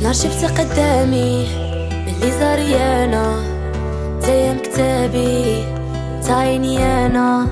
نهار شفت قدامي اللي زاريانا زي كتابي تعيني انا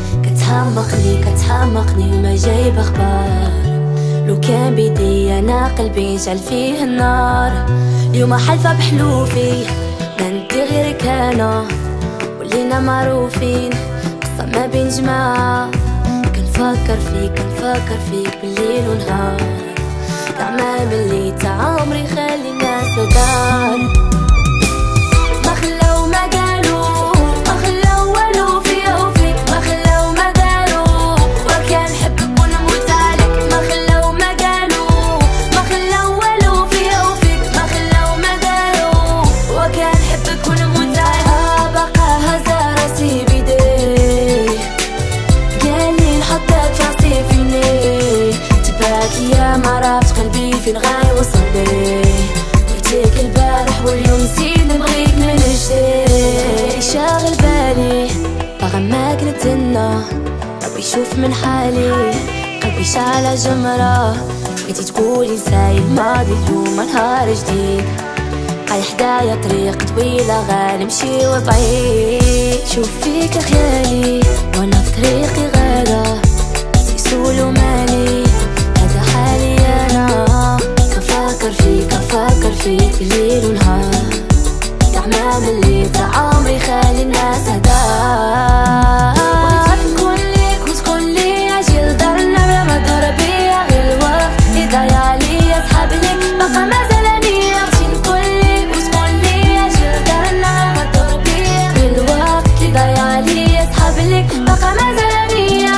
كتحمقني وما جايب اخبار. لو كان بيدي انا قلبي نجعل فيه النار. اليوم حلفة بحلوفي ما ندي غيرك انا ولينا معروفين قصة ما بين جماعة. كنفكر فيك بالليل ونهار. تعمل اللي تا عمري خلي الناس دار. ما خلاو ما قالوا ما خلاو والو فيا وفيك. ما خلاو ما قالوا وكان حبك ونموت عليك. ما خلاو ما قالوا ما خلاو والو فيا وفيك. ما خلاو ما قالوا وكان حبك ونموت عليك. بقى هزا راسي بيديه قالي نحطك في راسي فيني. تبعت ليا ما عرفت قلبي فين غايوصل بيه. قلتلك البارح واليوم نسيت نبغيك من جديد. شاغل بالي باغا معاك نتهنى ربي يشوف من حالي. قلبي شعلة جمرة بغيتي تقولي نساي الماضي اليوم نهار جديد. هاي حدايا طريق طويلة غنمشي وبعيد. شوف فيك خيالي وانا في طريقي غادا سيسول ومالي. هذا حالي انا كنفكر فيك بالليل ونهار. تعمل اللي تا عمري خلي الناس هدار. وتكون ليك وتكون لي اجي لدارنا بلا ما تدور بيا غير الوقت اللي ضايع عليا. صحاب ليك باقا مازال انيا بغيتي نكون ليك وتكون لي اجي لدارنا بلا ما تدور بيا غير الوقت اللي ضايع عليا. صحاب ليك باقا مازال انيا.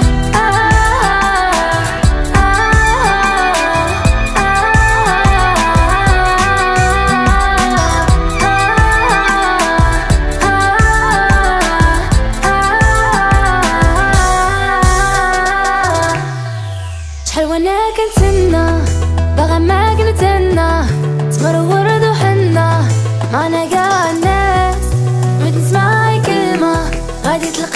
شحال وانا كنتسنى باغا معاك نتهنى. تمر ورد وحنا معنا قاع الناس بغيت نسمع اي كلمة غادي تلقى